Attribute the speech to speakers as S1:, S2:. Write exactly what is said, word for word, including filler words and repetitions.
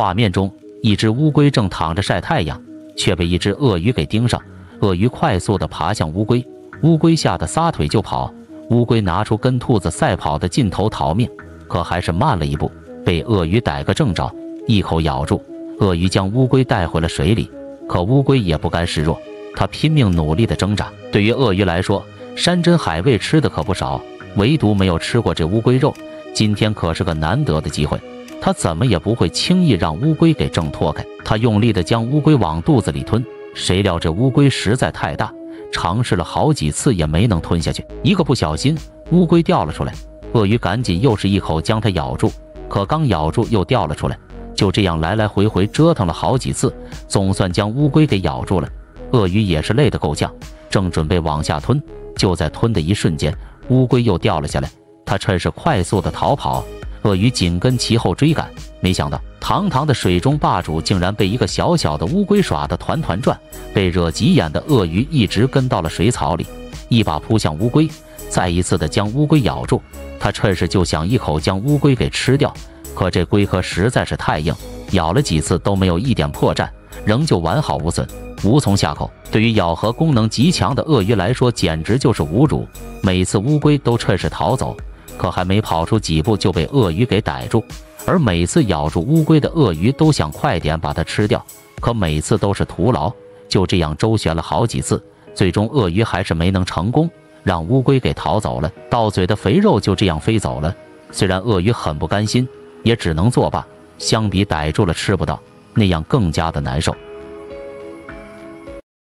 S1: 画面中，一只乌龟正躺着晒太阳，却被一只鳄鱼给盯上。鳄鱼快速地爬向乌龟，乌龟吓得撒腿就跑。乌龟拿出跟兔子赛跑的劲头逃命，可还是慢了一步，被鳄鱼逮个正着，一口咬住。鳄鱼将乌龟带回了水里，可乌龟也不甘示弱，它拼命努力地挣扎。对于鳄鱼来说，山珍海味吃的可不少，唯独没有吃过这乌龟肉。今天可是个难得的机会，它怎么也不会轻易让乌龟给挣脱开。它用力地将乌龟往肚子里吞，谁料这乌龟实在太大，尝试了好几次也没能吞下去。一个不小心，乌龟掉了出来，鳄鱼赶紧又是一口将它咬住，可刚咬住又掉了出来。就这样来来回回折腾了好几次，总算将乌龟给咬住了。鳄鱼也是累得够呛，正准备往下吞，就在吞的一瞬间，乌龟又掉了下来。它趁势快速的逃跑，鳄鱼紧跟其后追赶。没想到堂堂的水中霸主竟然被一个小小的乌龟耍得团团转，被惹急眼的鳄鱼一直跟到了水草里，一把扑向乌龟，再一次的将乌龟咬住。它趁势就想一口将乌龟给吃掉，可这龟壳实在是太硬，咬了几次都没有一点破绽，仍旧完好无损，无从下口。对于咬合功能极强的鳄鱼来说，简直就是侮辱。每次乌龟都趁势逃走，可还没跑出几步就被鳄鱼给逮住，而每次咬住乌龟的鳄鱼都想快点把它吃掉，可每次都是徒劳。就这样周旋了好几次，最终鳄鱼还是没能成功，让乌龟给逃走了。到嘴的肥肉就这样飞走了。虽然鳄鱼很不甘心，也只能作罢，相比逮住了吃不到，那样更加的难受。